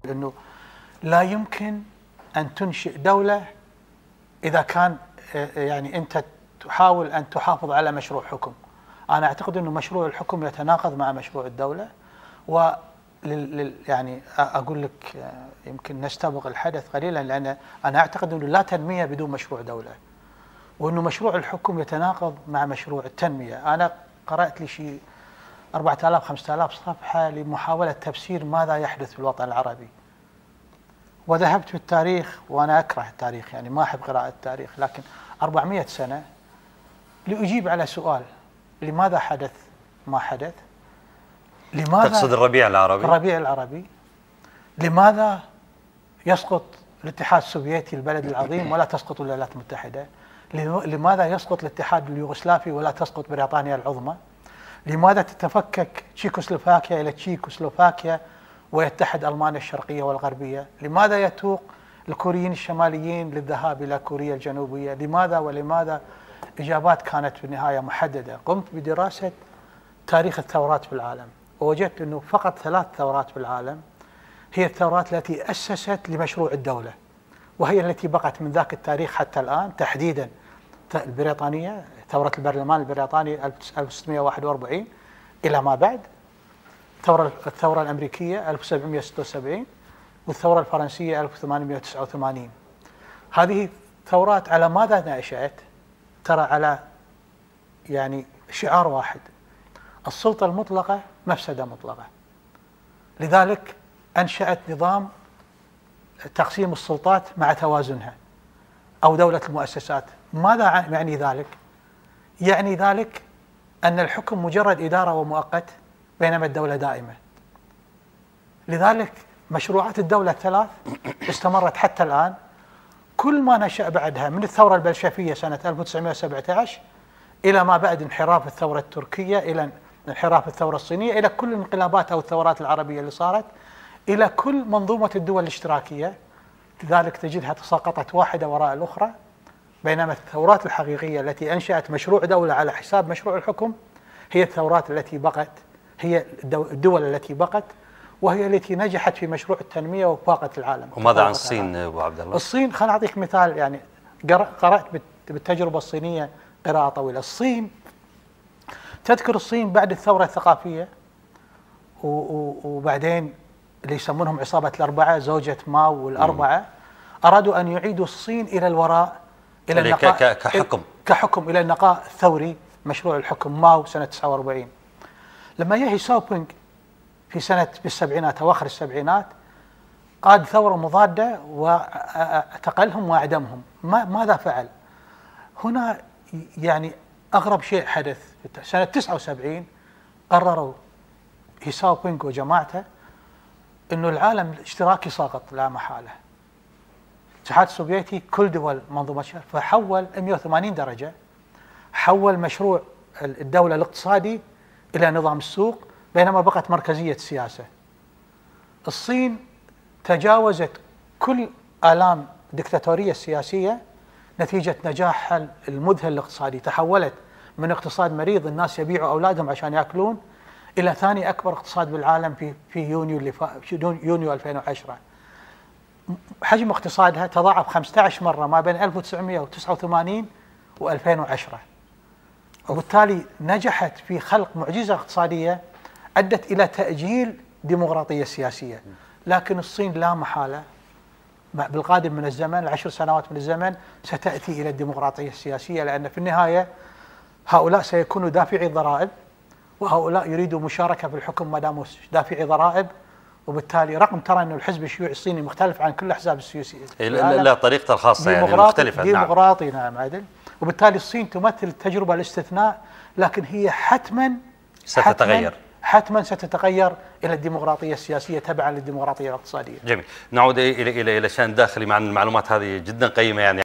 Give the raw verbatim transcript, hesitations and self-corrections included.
لأنه لا يمكن أن تنشئ دولة إذا كان يعني أنت تحاول أن تحافظ على مشروع حكم. أنا أعتقد أنه مشروع الحكم يتناقض مع مشروع الدولة، و يعني أقول لك يمكن نستبق الحدث قليلا، لأن أنا أعتقد أنه لا تنمية بدون مشروع دولة، وأنه مشروع الحكم يتناقض مع مشروع التنمية. أنا قرأت لي شيء أربعة آلاف خمسة آلاف صفحة لمحاولة تفسير ماذا يحدث في الوطن العربي، وذهبت في التاريخ، وأنا أكره التاريخ يعني ما أحب قراءة التاريخ، لكن أربعمئة سنة لأجيب على سؤال: لماذا حدث ما حدث؟ لماذا تقصد الربيع العربي؟ الربيع العربي. لماذا يسقط الاتحاد السوفيتي البلد العظيم ولا تسقط الولايات المتحدة؟ لماذا يسقط الاتحاد اليوغوسلافي ولا تسقط بريطانيا العظمى؟ لماذا تتفكك تشيكوسلوفاكيا إلى تشيكوسلوفاكيا ويتحد ألمانيا الشرقية والغربية؟ لماذا يتوق الكوريين الشماليين للذهاب إلى كوريا الجنوبية؟ لماذا ولماذا؟ إجابات كانت في النهاية محددة. قمت بدراسة تاريخ الثورات في العالم، ووجدت أنه فقط ثلاث ثورات في العالم هي الثورات التي أسست لمشروع الدولة، وهي التي بقت من ذاك التاريخ حتى الآن، تحديدا البريطانية، ثورة البرلمان البريطاني ألف وستمئة وواحد وأربعين إلى ما بعد، الثورة الثورة الأمريكية ألف وسبعمئة وستة وسبعين، والثورة الفرنسية ألف وثمانمئة وتسعة وثمانين. هذه ثورات على ماذا نشأت؟ ترى على يعني شعار واحد: السلطة المطلقة مفسدة مطلقة. لذلك أنشأت نظام تقسيم السلطات مع توازنها، أو دولة المؤسسات. ماذا يعني ذلك؟ يعني ذلك أن الحكم مجرد إدارة ومؤقت، بينما الدولة دائمة. لذلك مشروعات الدولة الثلاث استمرت حتى الآن. كل ما نشأ بعدها من الثورة البلشفية سنة ألف وتسعمئة وسبعة عشر إلى ما بعد انحراف الثورة التركية، إلى انحراف الثورة الصينية، إلى كل الانقلابات أو الثورات العربية اللي صارت، إلى كل منظومة الدول الاشتراكية. لذلك تجدها تساقطت واحدة وراء الأخرى، بينما الثورات الحقيقية التي أنشأت مشروع دولة على حساب مشروع الحكم هي الثورات التي بقت، هي الدول التي بقت، وهي التي نجحت في مشروع التنمية وفاقت العالم. وماذا عن الصين أبو عبد الله؟ الصين، خليني أعطيك مثال. يعني قرأت بالتجربة الصينية قراءة طويلة. الصين، تذكر الصين بعد الثورة الثقافية وبعدين اللي يسمونهم عصابة الأربعة، زوجة ماو والأربعة، أرادوا أن يعيدوا الصين إلى الوراء، إلى النقاء كحكم كحكم إلى النقاء الثوري، مشروع الحكم ماو سنة تسعة وأربعين. لما يهي ساوبينغ في سنة بالسبعينات أواخر السبعينات قاد ثورة مضادة واعتقلهم وأعدمهم. ماذا فعل؟ هنا يعني أغرب شيء حدث. سنة تسعة وسبعين قرروا هي ساوبينغ وجماعته أنه العالم الاشتراكي ساقط لا محالة. الاتحاد السوفيتي كل دول منظومة، فحول مئة وثمانين درجة، حول مشروع الدولة الاقتصادي إلى نظام السوق، بينما بقت مركزية السياسة. الصين تجاوزت كل آلام الدكتاتورية السياسية نتيجة نجاحها المذهل الاقتصادي، تحولت من اقتصاد مريض الناس يبيعوا أولادهم عشان يأكلون إلى ثاني أكبر اقتصاد بالعالم في في يونيو اللي في يونيو ألفين وعشرة. حجم اقتصادها تضاعف خمسة عشر مرة ما بين ألف وتسعمئة وتسعة وثمانين وألفين وعشرة، وبالتالي نجحت في خلق معجزة اقتصادية أدت إلى تأجيل ديمقراطية سياسية. لكن الصين لا محالة بالقادم من الزمن، العشر سنوات من الزمن، ستأتي إلى الديمقراطية السياسية، لأن في النهاية هؤلاء سيكونوا دافعي ضرائب، وهؤلاء يريدوا مشاركة في الحكم ما داموا دافعي ضرائب، وبالتالي رغم ترى أن الحزب الشيوعي الصيني مختلف عن كل الأحزاب السياسية، لا طريقته الخاصة يعني مختلفة. ديمقراطي نعم عادل. وبالتالي الصين تمثل تجربة الاستثناء، لكن هي حتما ستتغير حتما ستتغير إلى الديمقراطية السياسية تبعا للديمقراطية الاقتصادية. جميل. نعود إلى إلى إلى شأن داخلي مع المعلومات هذه جدا قيمة يعني.